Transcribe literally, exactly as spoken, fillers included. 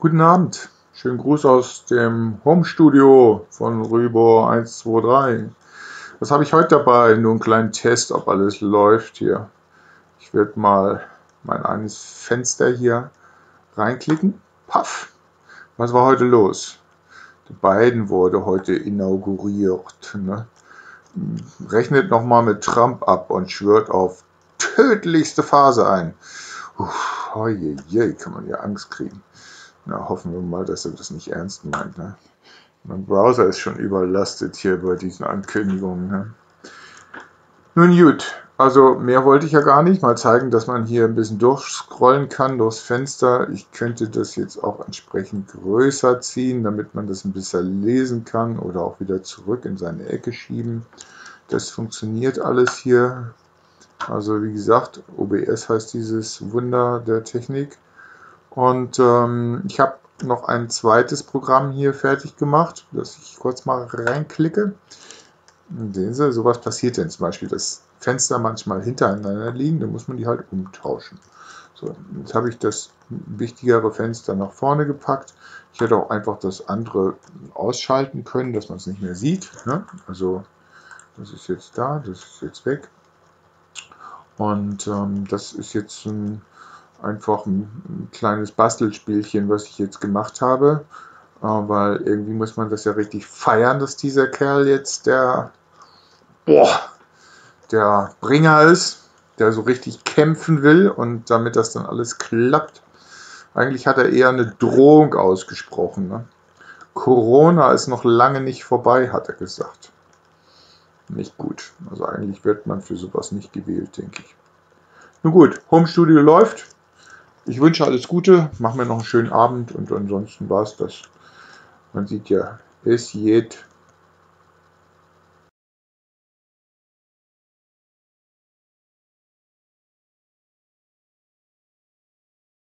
Guten Abend, schönen Gruß aus dem Home-Studio von Rüber eins zwei drei. Was habe ich heute dabei? Nur einen kleinen Test, ob alles läuft hier. Ich werde mal mein eines Fenster hier reinklicken. Paff! Was war heute los? Die beiden wurde heute inauguriert. Ne? Rechnet nochmal mit Trump ab und schwört auf tödlichste Phase ein. Uff, oh je, je, kann man ja Angst kriegen. Na, hoffen wir mal, dass er das nicht ernst meint. Ne? Mein Browser ist schon überlastet hier bei diesen Ankündigungen. Ne? Nun gut, also mehr wollte ich ja gar nicht. Mal zeigen, dass man hier ein bisschen durchscrollen kann durchs Fenster. Ich könnte das jetzt auch entsprechend größer ziehen, damit man das ein bisschen lesen kann oder auch wieder zurück in seine Ecke schieben. Das funktioniert alles hier. Also wie gesagt, O B S heißt dieses Wunder der Technik. Und ähm, ich habe noch ein zweites Programm hier fertig gemacht, das ich kurz mal reinklicke. Und sehen Sie, sowas passiert denn zum Beispiel, dass Fenster manchmal hintereinander liegen, dann muss man die halt umtauschen. So, jetzt habe ich das wichtigere Fenster nach vorne gepackt. Ich hätte auch einfach das andere ausschalten können, dass man es nicht mehr sieht. Ne? Also das ist jetzt da, das ist jetzt weg. Und ähm, das ist jetzt ein einfach ein, ein kleines Bastelspielchen, was ich jetzt gemacht habe, äh, weil irgendwie muss man das ja richtig feiern, dass dieser Kerl jetzt der, boah, der Bringer ist, der so richtig kämpfen will und damit das dann alles klappt. Eigentlich hat er eher eine Drohung ausgesprochen. Ne? Corona ist noch lange nicht vorbei, hat er gesagt. Nicht gut. Also eigentlich wird man für sowas nicht gewählt, denke ich. Nun gut, Home Studio läuft. Ich wünsche alles Gute, mach mir noch einen schönen Abend und ansonsten war es das. Man sieht ja, es geht.